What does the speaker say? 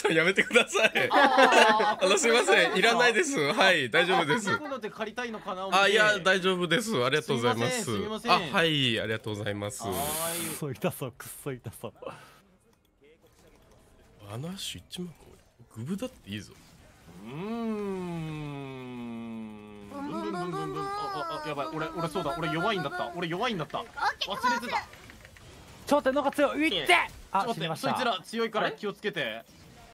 やめてください。すいません、いらないです。はい、大丈夫です。 こういうので借りたいのかな。 いや、大丈夫です。ありがとうございます。 すみません。 はい、ありがとうございます。 くっそ痛そう、くっそ痛そう。 アナッシュ1万個。グブだっていいぞ。 やばい、俺そうだ、俺弱いんだった。忘れてた。 頂点のが強い。いって。あ、死にました。 そいつら強いから気をつけて。